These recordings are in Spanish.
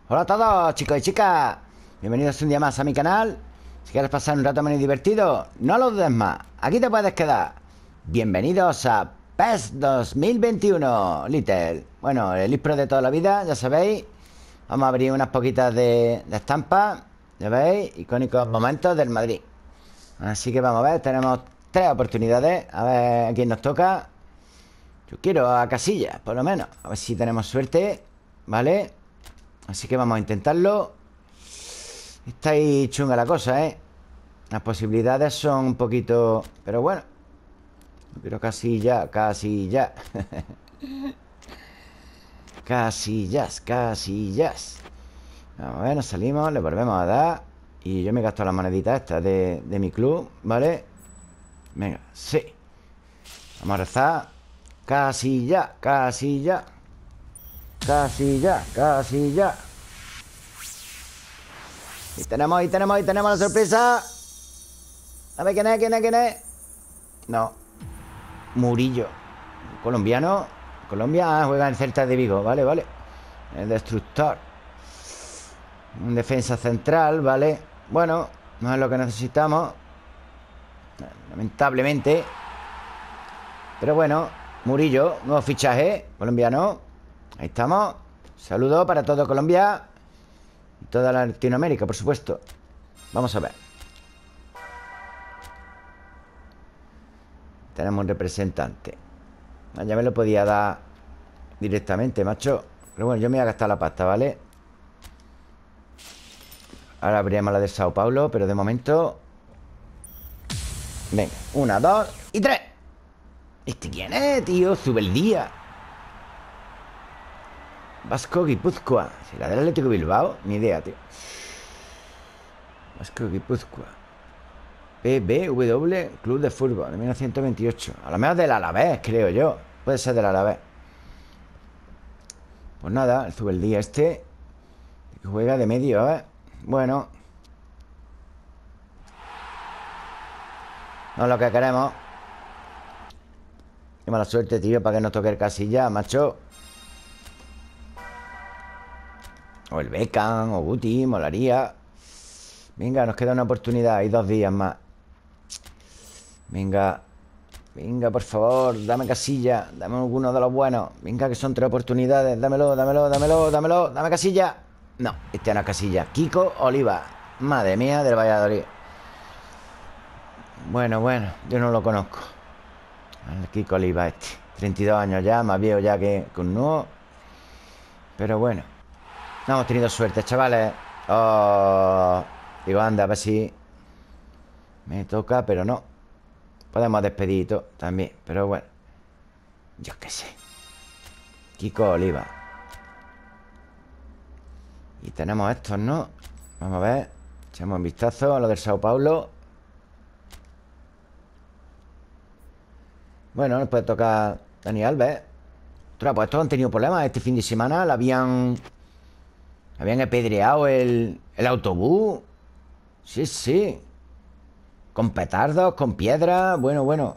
Hola a todos, chicos y chicas. Bienvenidos un día más a mi canal. Si quieres pasar un rato menos divertido, no lo dudes más. Aquí te puedes quedar. Bienvenidos a PES 2021, Little. Bueno, el ISPRO de toda la vida, ya sabéis. Vamos a abrir unas poquitas de estampas. Ya veis, icónicos momentos del Madrid. Así que vamos a ver, tenemos 3 oportunidades. A ver a quién nos toca. Yo quiero a Casillas, por lo menos. A ver si tenemos suerte. ¿Vale? Así que vamos a intentarlo. Está ahí chunga la cosa, ¿eh? Las posibilidades son un poquito... Pero bueno. Pero casi ya, casi ya. Casillas, casillas. Vamos a ver, nos salimos, le volvemos a dar. Y yo me gasto las moneditas estas de mi club, ¿vale? Venga, sí. Vamos a rezar. Casi ya, casi ya. Casi ya, casi ya. Y tenemos la sorpresa. A ver quién es, quién es, quién es. No. Murillo. Colombiano. Colombia juega en Celta de Vigo. Vale, vale. El destructor. Un defensa central, vale. Bueno, no es lo que necesitamos. Lamentablemente. Pero bueno. Murillo, nuevo fichaje. Colombiano. Ahí estamos. Saludos para todo Colombia. Y toda la Latinoamérica, por supuesto. Vamos a ver. Tenemos un representante. Ya me lo podía dar directamente, macho. Pero bueno, yo me voy a gastar la pasta, ¿vale? Ahora abriremos la de Sao Paulo, pero de momento... Venga, 1, 2 y 3. ¿Este quién es, tío? Sube el día. Vasco Guipúzcoa. ¿Será del Atlético Bilbao? Ni idea, tío. Vasco Guipúzcoa. PBW Club de Fútbol de 1928. A lo mejor del Alavés, creo yo. Puede ser del Alavés. Pues nada, el Zubeldía este que juega de medio, ¿eh? Bueno, no es lo que queremos. Qué mala suerte, tío, para que nos toque el Casilla, macho. O el Beckham, o Guti, molaría. Venga, nos queda una oportunidad. Hay 2 días más. Venga. Venga, por favor, dame Casilla. Dame alguno de los buenos. Venga, que son 3 oportunidades. Dámelo, dámelo, dámelo, dámelo. Dame Casilla. No, este no es Casilla. Kiko Oliva. Madre mía, del Valladolid. Bueno, bueno, yo no lo conozco. El Kiko Oliva este. 32 años ya, más viejo ya que un nuevo. Pero bueno. No hemos tenido suerte, chavales. Oh, digo, anda, a ver si me toca, pero no. Podemos despedir y todo también, pero bueno. Yo qué sé. Kiko Oliva. Y tenemos estos, ¿no? Vamos a ver. Echamos un vistazo a lo del Sao Paulo. Bueno, nos puede tocar Dani Alves. Ostras, pues estos han tenido problemas este fin de semana. Habían apedreado el autobús. Sí, sí. Con petardos, con piedras. Bueno, bueno.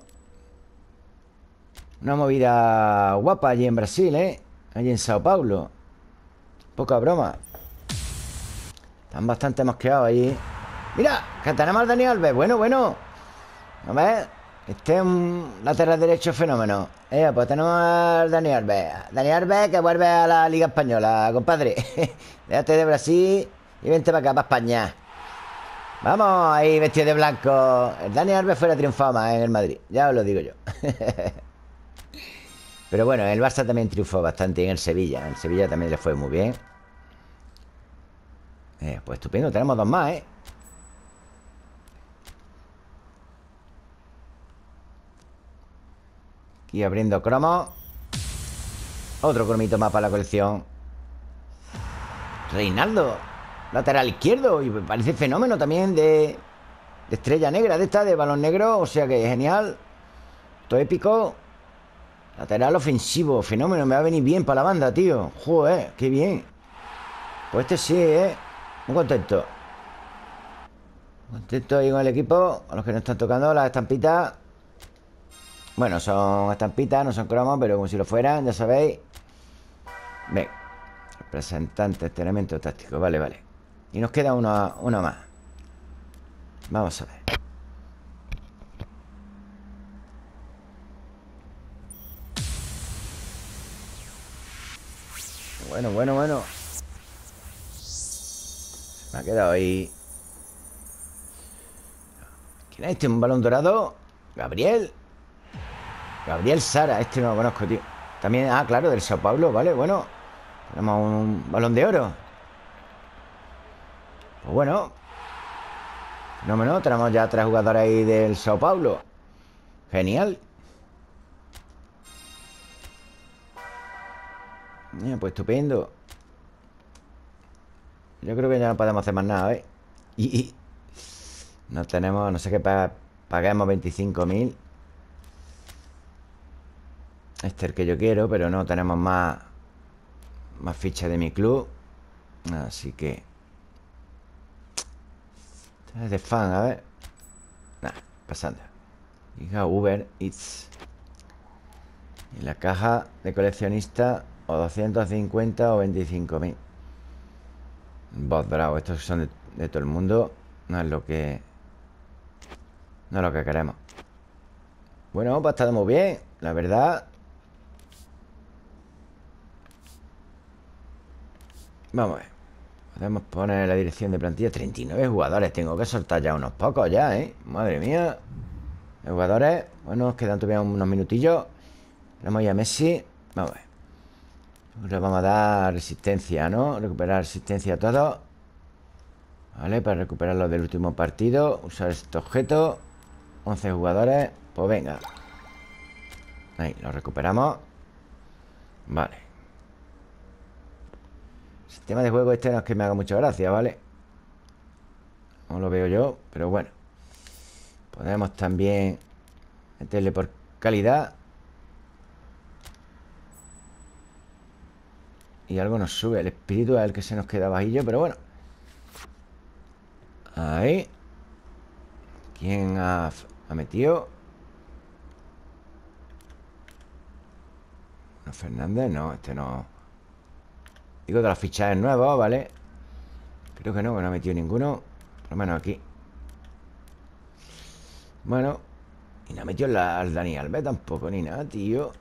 Una movida guapa allí en Brasil, ¿eh? Allí en Sao Paulo. Poca broma. Están bastante mosqueados allí. ¡Mira! Que tenemos al Dani Alves. Bueno, bueno. A ver. Este es un lateral derecho fenómeno. Pues tenemos al Dani Alves. Dani Alves que vuelve a la Liga Española, compadre. Déjate de Brasil y vente para acá, para España. Vamos, ahí vestido de blanco. El Dani Alves fuera triunfado más en el Madrid. Ya os lo digo yo. Pero bueno, el Barça también triunfó bastante en el Sevilla. En el Sevilla también le fue muy bien. Pues estupendo, tenemos 2 más, ¿eh? Aquí abriendo cromos. Otro cromito más para la colección. Reinaldo, lateral izquierdo. Y me parece fenómeno también de estrella negra de esta, de balón negro. O sea que genial. Todo épico. Lateral ofensivo, fenómeno. Me va a venir bien para la banda, tío. Joder, qué bien. Pues este sí, muy contento. Contento ahí con el equipo. A los que nos están tocando las estampitas. Bueno, son estampitas, no son cromos, pero como si lo fueran, ya sabéis. Venga. Representante, entrenamiento táctico. Vale, vale. Y nos queda uno más. Vamos a ver. Bueno, bueno, bueno. Me ha quedado ahí. ¿Quién es este? ¿Un balón dorado? Gabriel. Gabriel Sara. Este no lo conozco, tío. También, claro, del Sao Paulo. Vale, bueno. Tenemos un balón de oro. Pues bueno. Fenómeno. Tenemos ya 3 jugadores ahí del Sao Paulo. Genial. Pues estupendo. Yo creo que ya no podemos hacer más nada, ¿eh? Y no tenemos, no sé qué, paguemos 25.000. Este es el que yo quiero, pero no tenemos más fichas de mi club. Así que este es de fan, a ver. Nah, pasando. Diga Uber Eats. Y la caja de coleccionista o 250 o 25.000. Boss bravo, estos son de todo el mundo. No es lo que queremos. Bueno, pues ha estado muy bien, la verdad. Vamos a ver. Podemos poner la dirección de plantilla. 39 jugadores. Tengo que soltar ya unos pocos ya, ¿eh? Madre mía. De jugadores. Bueno, nos quedan todavía unos minutillos. Tenemos ya a Messi. Vamos a ver. Le vamos a dar resistencia, ¿no? Recuperar resistencia a todos. Vale, para recuperar los del último partido. Usar este objeto. 11 jugadores. Pues venga. Ahí, lo recuperamos. Vale. El sistema de juego este no es que me haga mucha gracia, ¿vale? No lo veo yo, pero bueno. Podemos también meterle por calidad. Y algo nos sube. El espíritu es el que se nos queda bajillo, pero bueno. Ahí. ¿Quién ha metido? No, Fernández, no, este no. Digo de los fichajes nuevos, ¿vale? Creo que no ha metido ninguno. Por lo menos aquí. Bueno. Y no ha metido al Dani Alves tampoco, ni nada, tío.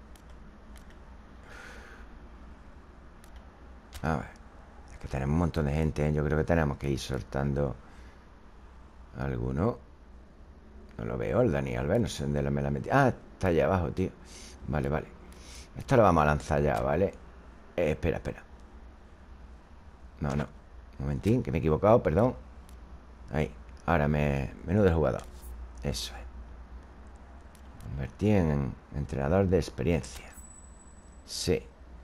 A ver. Es que tenemos un montón de gente, ¿eh? Yo creo que tenemos que ir soltando alguno. No lo veo, el Dani Alves. No sé dónde me la metí. Está allá abajo, tío. Vale, vale. Esto lo vamos a lanzar ya, ¿vale? Espera, espera. No. Un momentín, que me he equivocado, perdón. Ahí. Ahora menú del jugador. Eso es. Convertí en entrenador de experiencia. Sí.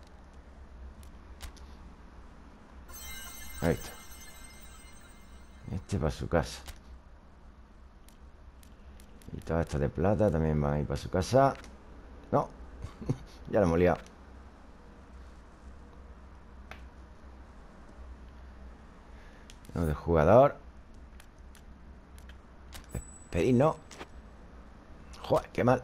Ahí está. Este para su casa. Y todo esto de plata también va a ir para su casa. No. Ya lo hemos liado. Menú del jugador. Despedir, no. Joder, qué mal.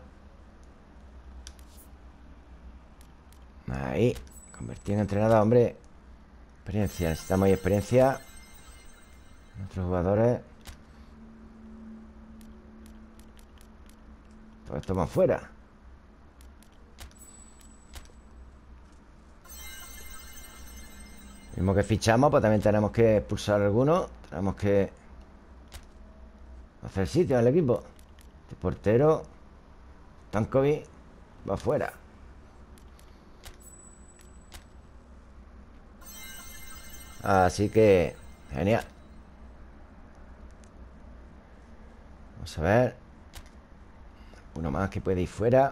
Ahí. Convertí en entrenador, hombre. Experiencia. Necesitamos ahí experiencia. Nuestros jugadores. Todo esto van fuera. Mismo que fichamos, pues también tenemos que expulsar algunos. Tenemos que hacer sitio en el equipo. Este portero Tankovic va fuera. Así que genial. Vamos a ver. Uno más que puede ir fuera.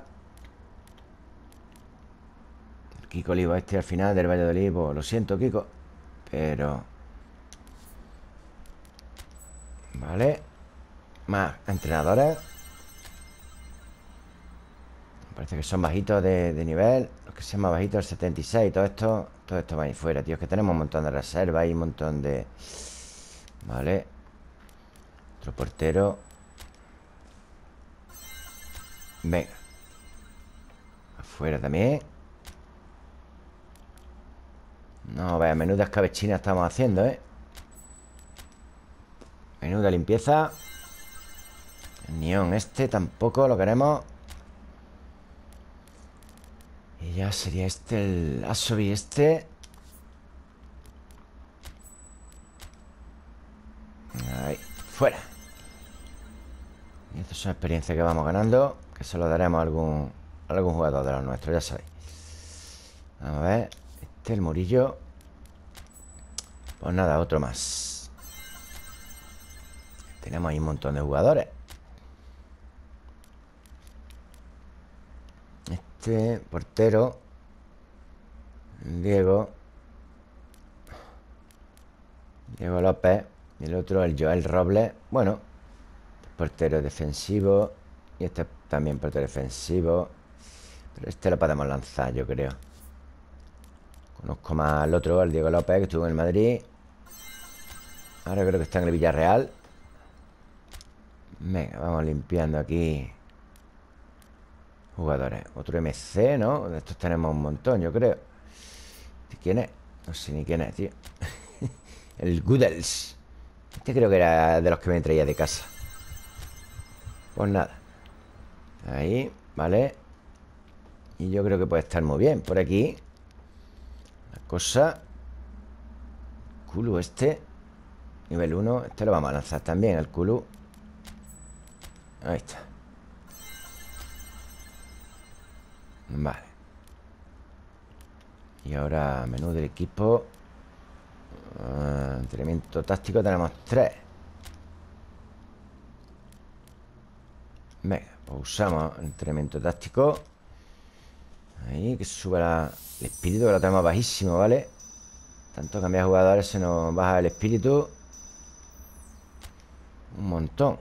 El Kiko Olivo este al final del Valladolid. Pues, lo siento, Kiko, pero vale. Más entrenadores. Parece que son bajitos de nivel. Los que sean más bajitos, el 76. Todo esto va a ir fuera, tío. Es que tenemos un montón de reservas y un montón de... Vale. Otro portero. Venga. Afuera también. No, vaya, menuda escabechina estamos haciendo, ¿eh? Menuda limpieza. El neón este tampoco lo queremos. Y ya sería este, el Asobi este. Ahí, fuera. Y esto es una experiencia que vamos ganando, que se lo daremos a algún jugador de los nuestros, ya sabéis. Vamos a ver. Este, el murillo. Pues nada, otro más. Tenemos ahí un montón de jugadores. Este, portero. Diego López. Y el otro, el Joel Robles. Bueno, portero defensivo. Y este también portero defensivo. Pero este lo podemos lanzar, yo creo. Conozco más al otro, al Diego López, que estuvo en el Madrid. Ahora creo que está en el Villarreal. Venga, vamos limpiando aquí jugadores. Otro MC, ¿no? De estos tenemos un montón, yo creo. ¿Quién es? No sé ni quién es, tío. El Goodels. Este creo que era de los que me traía de casa. Pues nada. Ahí, vale. Y yo creo que puede estar muy bien por aquí. La cosa. Kulu este. Nivel 1. Este lo vamos a lanzar también, el Kulu. Ahí está. Vale. Y ahora menú del equipo. Entrenamiento táctico tenemos 3. Venga, pues usamos el entrenamiento táctico. Ahí, que suba el espíritu, que lo tenemos bajísimo, ¿vale? Tanto cambiar jugadores se nos baja el espíritu. Un montón.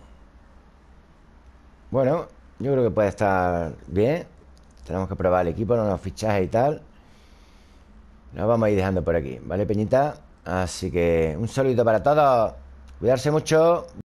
Bueno, yo creo que puede estar bien. Tenemos que probar el equipo, los fichajes y tal. Lo vamos a ir dejando por aquí, ¿vale, Peñita? Así que un saludito para todos. Cuidarse mucho.